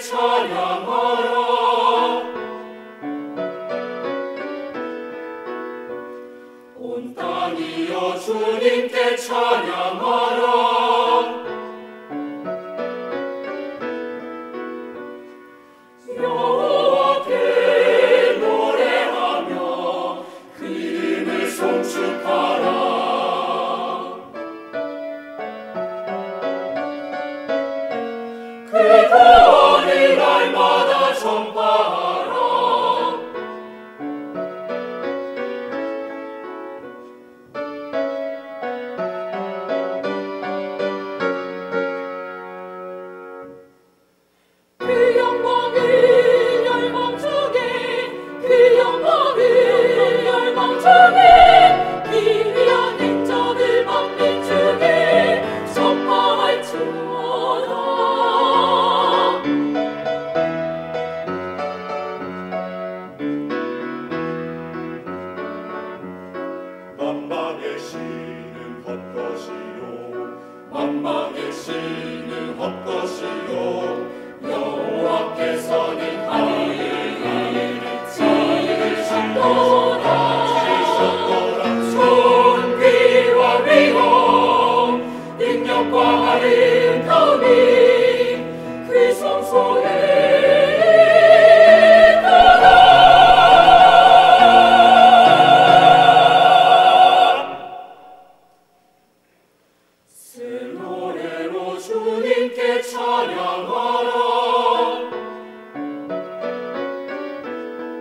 찬양하라. 온 땅이여 주님께 찬양하라. 여호와께 노래하며 그 이름을 송축하라. 그 구원을 날마다 전파하라. 그 영광을 열방 중에, 그 영광을 열방 중에, 기이한 행적을 만민 중에 전파할지어다. 만방의 신은 헛것이요, 만방의 신은 헛것이요, 여호와께서는 하늘을 지으셨도다. 존귀와 위엄, 능력과 아름다움이 그 성소에 있도다. 새 노래로 주님께 찬양하라.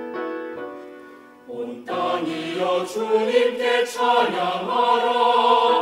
온 땅이여 주님께 찬양하라.